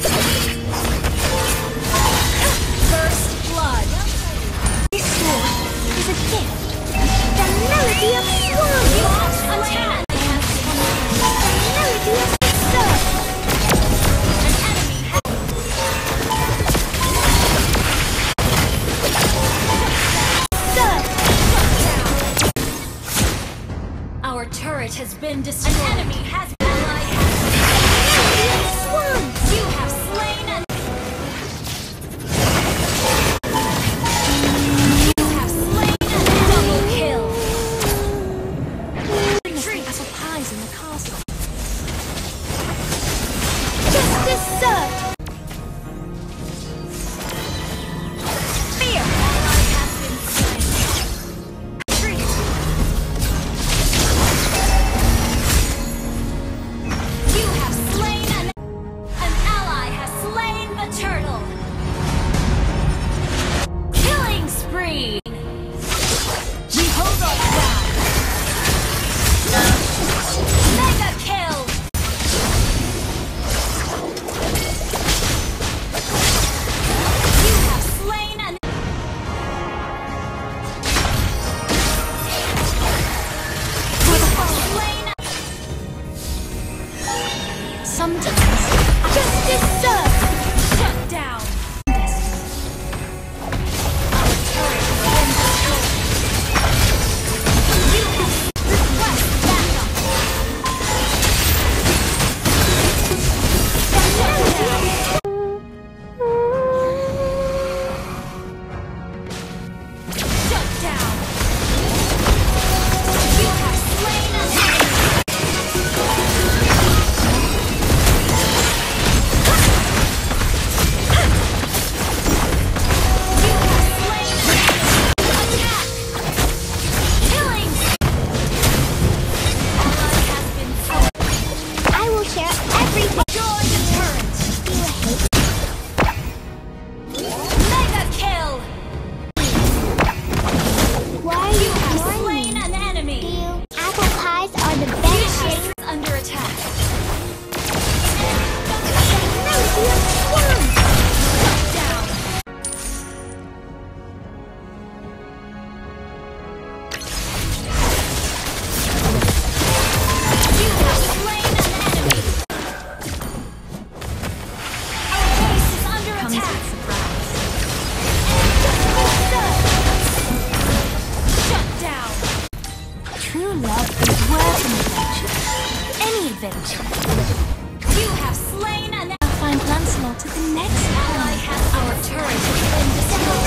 First blood. This sword is a gift. The melody of swarms. Attack. The melody of surf. An enemy has surf. Our turret has been destroyed. An enemy has ally has swans. You have slain an double kill. Retreat. As a pies in the castle. Justice served. Fear. Ally has been slain. Retreat. You have slain an ally has slain the turtle. Killing spree. Jehovah God. Mega kill. You have slain an sometimes justice served. Shut down. Our turret has been destroyed. You have request backup. Shut down. You have slain an enemy. True love is worth an adventure. Any adventure. You have slain an... I'll find Lancelot at the next ally has our turret has been destroyed.